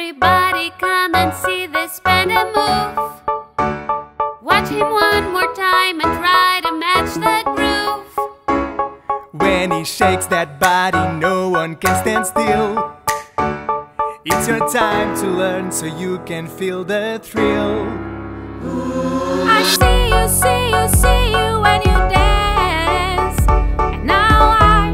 Everybody come and see this panda move. Watch him one more time and try to match the groove. When he shakes that body, no one can stand still. It's your time to learn so you can feel the thrill. I see you, see you, see you when you dance. And now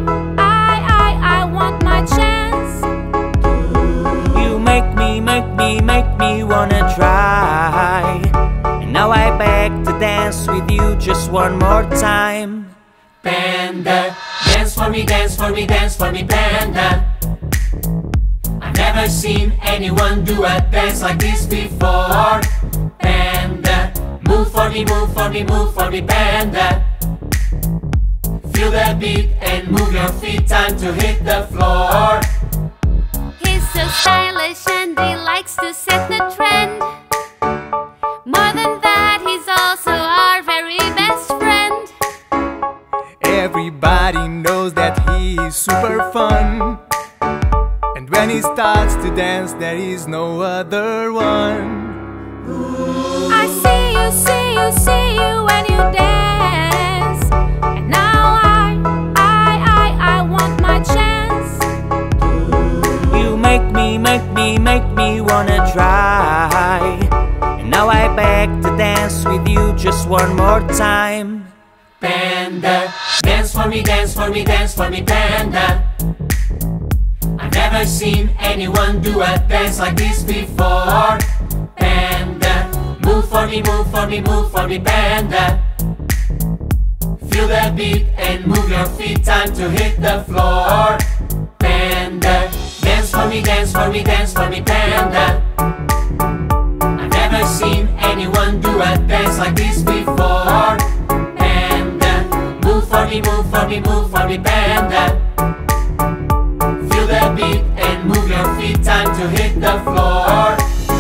I want my chance. You make me wanna try. And now I beg to dance with you just one more time. Panda, dance for me, dance for me, dance for me, panda. I've never seen anyone do a dance like this before. Panda, move for me, move for me, move for me, panda. Feel the beat and move your feet, time to hit the floor. He's so stylish and he likes to set the trend. More than that, he's also our very best friend. Everybody knows that he is super fun. And when he starts to dance, there is no other one. I see you, see you, see you when you dance. And now I want my chance. You make me wanna try. And now I beg to dance with you just one more time. Panda, dance for me, dance for me, dance for me, panda. I've never seen anyone do a dance like this before. Panda, move for me, move for me, move for me, panda. Feel the beat and move your feet, time to hit the floor. Panda, dance for me, dance for me, dance for me, panda. I've never seen anyone do a dance like this before. Panda, move for me, move for me, move for me, panda. Feel the beat and move your feet, time to hit the floor.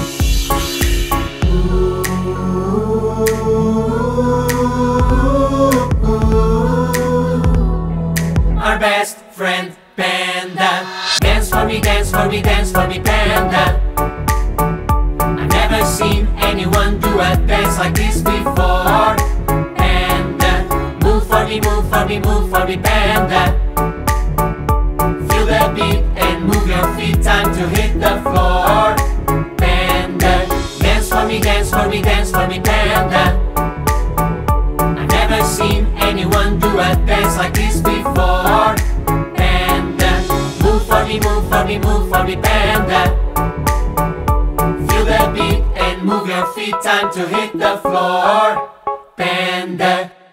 Our best friend, panda. Dance for me, dance for me, dance for me, panda. I've never seen anyone do a dance like this before. Panda, move for me, move for me, move for me, panda. Feel the beat and move your feet, time to hit the floor. Panda, dance for me, dance for me, dance for me, panda. I've never seen anyone do a dance like this before. Panda, move for me, move for me, move for me, panda. Feel the beat and move your feet, time to hit the floor. Panda.